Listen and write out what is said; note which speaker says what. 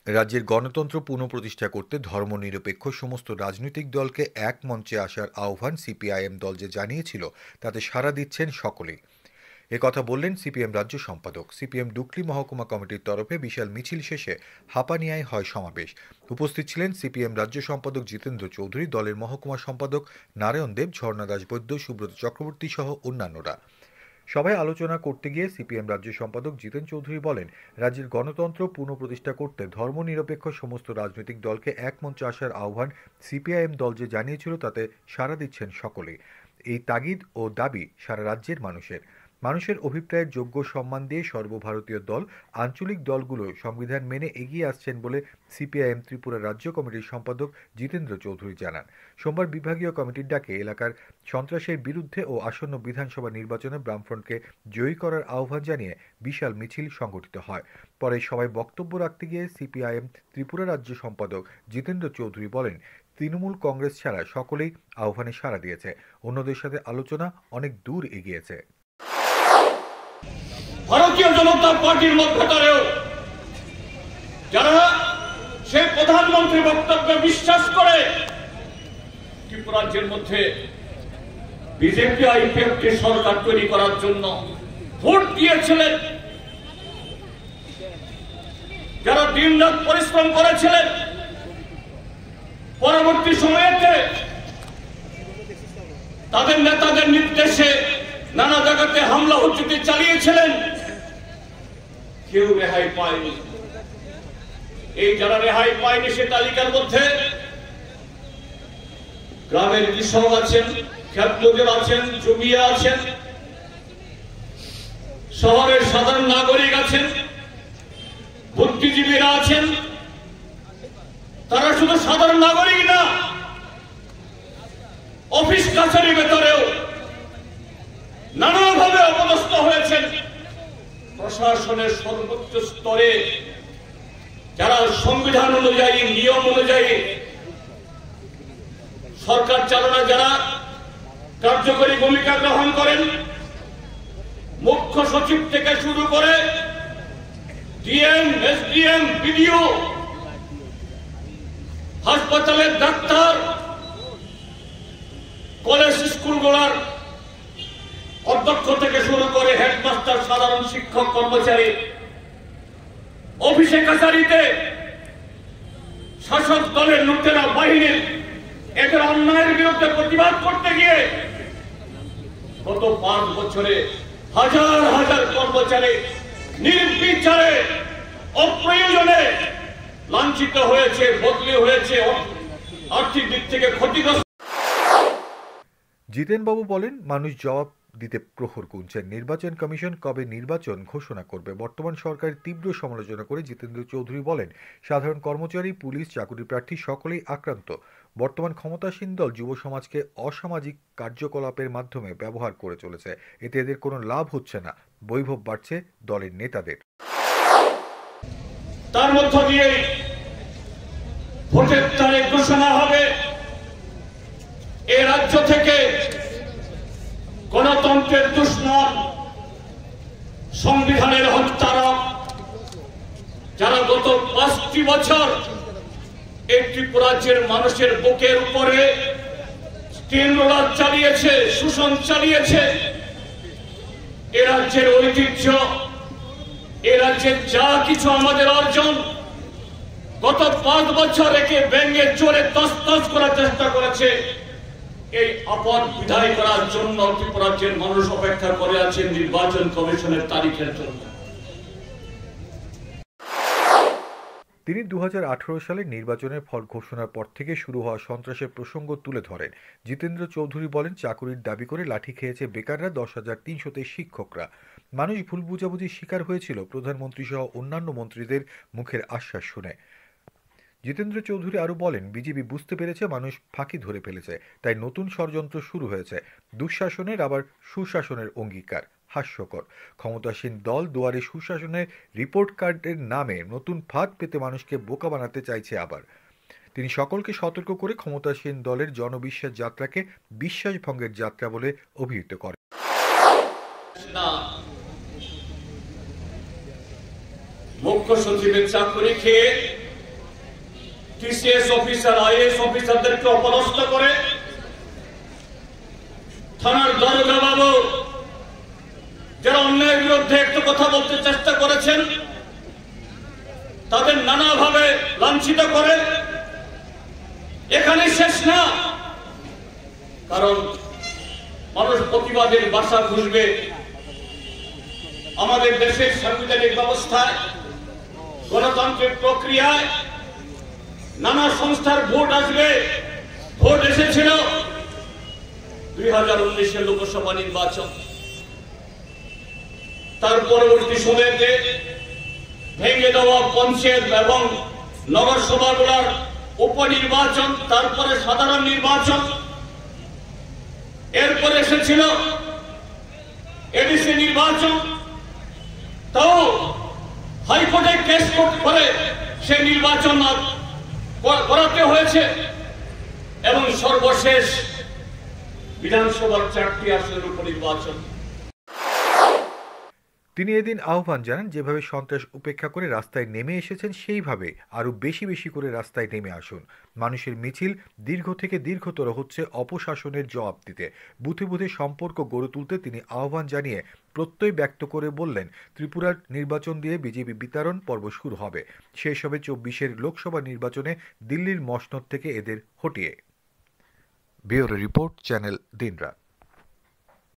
Speaker 1: রাজ্যের গণতন্ত্র পুনঃপ্রতিষ্ঠা করতে ধর্মনিরপেক্ষ সমস্ত রাজনৈতিক দলকে এক মঞ্চে আসার আহ্বান সিপিআইএম দল যে জানিয়েছিল তাতে সাড়া দিচ্ছেন সকলেই। একথা বললেন সিপিএম রাজ্য সম্পাদক। সিপিএম ডুকলি মহকুমা কমিটির তরফে বিশাল মিছিল শেষে হাপানিয়ায় হয় সমাবেশ। উপস্থিত ছিলেন সিপিএম রাজ্য সম্পাদক জিতেন্দ্র চৌধুরী, দলের মহকুমা সম্পাদক নারায়ণ দেব, ঝর্ণা দাস বৈদ্য, সুব্রত চক্রবর্তী সহ অন্যান্যরা। সভায় আলোচনা করতে গিয়ে সিপিএম রাজ্য সম্পাদক জিতেন চৌধুরী বলেন, রাজ্যের গণতন্ত্র পুনঃপ্রতিষ্ঠা করতে ধর্মনিরপেক্ষ সমস্ত রাজনৈতিক দলকে এক মঞ্চে আসার আহ্বান সিপিআইএম দল যে জানিয়েছিল তাতে সাড়া দিচ্ছেন সকলেই। এই তাগিদ ও দাবি সারা রাজ্যের মানুষের অভিপ্রায়ের যোগ্য সম্মান দিয়ে সর্বভারতীয় দল, আঞ্চলিক দলগুলো সংবিধান মেনে এগিয়ে আসছেন বলে সিপিআইএম ত্রিপুরা রাজ্য কমিটির সম্পাদক জিতেন্দ্র চৌধুরী জানান। সোমবার বিভাগীয় কমিটির ডাকে এলাকার সন্ত্রাসের বিরুদ্ধে ও আসন্ন বিধানসভা নির্বাচনে বামফ্রন্টকে জয়ী করার আহ্বান জানিয়ে বিশাল মিছিল সংগঠিত হয়। পরে সবাই বক্তব্য রাখতে গিয়ে সিপিআইএম ত্রিপুরা রাজ্য সম্পাদক জিতেন্দ্র চৌধুরী বলেন, তৃণমূল কংগ্রেস ছাড়া সকলেই আহ্বানে সাড়া দিয়েছে। অন্যদের সাথে আলোচনা অনেক দূর এগিয়েছে।
Speaker 2: ভারতীয় জনতা পার্টির মধ্যকারেও যারা সেই প্রধানমন্ত্রী বক্তব্যে বিশ্বাস করে ত্রিপুরা রাজ্যের মধ্যে বিজেপি আইপিএফটি সরকার তৈরি করার জন্য ভোট দিয়েছিলেন, যারা দিনরাত পরিশ্রম করেছিলেন, পরবর্তী সময়েতে তাদের নেতাদের নির্দেশে নানা জায়গাতে হামলা হুজুতি চালিয়েছিলেন, কেউ রেহাই পায়নি। এই যারা রেহাই পায়নি সে তালিকার মধ্যে গ্রামের কৃষক আছেন, ক্ষেত মজুর আছেন, জমিয়া আছেন, শহরের সাধারণ নাগরিক আছেন, বুদ্ধিজীবীরা আছেন। তারা শুধু সাধারণ নাগরিক না, অফিস কাছারির ভেতরেও নানাভাবে অপদস্থ হয়েছেন। প্রশাসনের সর্বোচ্চ স্তরে যারা সংবিধান অনুযায়ী, নিয়ম অনুযায়ী সরকার চালনা যারা কার্যকরী ভূমিকা গ্রহণ করেন, মুখ্য সচিব থেকে শুরু করে ডিএম, এসডিএম, বিডিও, হাসপাতালের ডাক্তার, কলেজ স্কুলগুলোর অধ্যক্ষ থেকে শুরু করে হেডমাস্টার, সাধারণ শিক্ষক, কর্মচারী, অফিসে কাছারিতে শাসক দলের লুটেরা বাহিনীর এদের অন্যায়ের বিরুদ্ধে প্রতিবাদ করতে গিয়ে গত 5 বছরে হাজার হাজার কর্মচারী নির্বিচারে অপ্রয়োজনে লাঞ্ছিত হয়েছে, বদলি হয়েছে, আর্থিক দিক থেকে ক্ষতিগ্রস্ত।
Speaker 1: জিতেনবাবু বলেন, মানুষ জবাব দিতে প্রহর গুনছেন। নির্বাচন কমিশন কবে নির্বাচন ঘোষণা করবে? বর্তমান সরকারের তীব্র সমালোচনা করে জিতেন্দ্র চৌধুরী বলেন, সাধারণ কর্মচারী, পুলিশ, চাকরি প্রার্থী সকলেই আক্রান্ত। বর্তমান ক্ষমতাসীন দল যুব সমাজকে অসামাজিক কার্যকলাপের মাধ্যমে ব্যবহার করে চলেছে। এতে এদের কোনো লাভ হচ্ছে না, বৈভব বাড়ছে দলের নেতাদের।
Speaker 2: তার মধ্য দিয়ে ভোটের তারিখ ঘোষণা হবে। এই রাজ্য থেকে গণতন্ত্রের দুশ্মন, সংবিধানের হত্যারক যারা গত 5টি বছর এই ত্রিপুরা রাজ্যের মানুষের বুকের উপরে স্টিল রোলার চালিয়েছে, শোষণ চালিয়েছে, এ রাজ্যের ঐতিহ্য, এ রাজ্যের যা কিছু আমাদের অর্জন গত 5 বছর একে ভেঙে চড়ে তছনছ করার চেষ্টা করেছে। এই আপদ বিদায় করার জন্য ত্রিপুরা রাজ্যের মানুষ অপেক্ষা করে আছে নির্বাচন কমিশনের তারিখের জন্য।
Speaker 1: তিনি 2018 সালের নির্বাচনের ফল ঘোষণার পর থেকে শুরু হওয়া সন্ত্রাসের প্রসঙ্গ তুলে ধরেন। জিতেন্দ্র চৌধুরী বলেন, চাকুরির দাবি করে লাঠি খেয়েছে বেকাররা, 10,300 শিক্ষকরা। মানুষ ভুল বুঝাবুঝির শিকার হয়েছিল প্রধানমন্ত্রী সহ অন্যান্য মন্ত্রীদের মুখের আশ্বাস শুনে। জিতেন্দ্র চৌধুরী আরও বলেন, বিজেপি বুঝতে পেরেছে মানুষ ফাঁকি ধরে ফেলেছে, তাই নতুন ষড়যন্ত্র শুরু হয়েছে। দুঃশাসনের আবার সুশাসনের অঙ্গীকার। হাস্যকর, ক্ষমতাসীন দল দুয়ারে সুশাসনের রিপোর্ট কার্ডের নামে নতুন ফাঁদ পেতে মানুষকে বোকা বানাতে চাইছে আবার। তিনি সকলকে সতর্ক করে ক্ষমতাসীন দলের জনবিশ্বাস যাত্রাকে বিশ্বাস ভঙ্গের যাত্রা বলে অভিহিত করেন।
Speaker 2: মুখ্য সচিবের চাকরি খেয়ে টিসিএস অফিসার, আইএএস অফিসারদেরকে অপদস্থ করে থানার দারোগা বাবু যারা অন্যায়ের বিরুদ্ধে একটু কথা বলতে চেষ্টা করেছেন তাদের নানাভাবে লাঞ্ছিত করে। এখানে শেষ না, কারণ মানুষ প্রতিবাদের বাসা খুঁজবে। আমাদের দেশের সাংবিধানিক ব্যবস্থায়, গণতান্ত্রিক প্রক্রিয়ায় নানা সংস্থার ভোট আসবে। ভোট এসেছিল 2019-এর লোকসভা নির্বাচন, তার পরবর্তী সময়তে ভেঙে দেওয়া পঞ্চায়েত এবং নগরসভাগুলোর উপনির্বাচন, তারপরে সাধারণ নির্বাচন, এরপরে এসেছিল এডিসি নির্বাচন। তাও হাইকোর্টে কেস করে সেই নির্বাচন করাতে হয়েছে এবং সর্বশেষ বিধানসভার 4টি আসনের উপনির্বাচন।
Speaker 1: তিনি এদিন আহ্বান জানান, যেভাবে সন্ত্রাস উপেক্ষা করে রাস্তায় নেমে এসেছেন সেইভাবে আরও বেশি বেশি করে রাস্তায় নেমে আসুন। মানুষের মিছিল দীর্ঘ থেকে দীর্ঘতর হচ্ছে অপশাসনের জবাব দিতে। বুথে বুথে সম্পর্ক গড়ে তুলতে তিনি আহ্বান জানিয়ে প্রত্যয় ব্যক্ত করে বললেন, ত্রিপুরার নির্বাচন দিয়ে বিজেপি বিতাড়ন পর্ব শুরু হবে। শেষ হবে 24-এর লোকসভা নির্বাচনে দিল্লির মসনদ থেকে এদের হটিয়ে। ব্যুরো রিপোর্ট, চ্যানেল দিনরাত।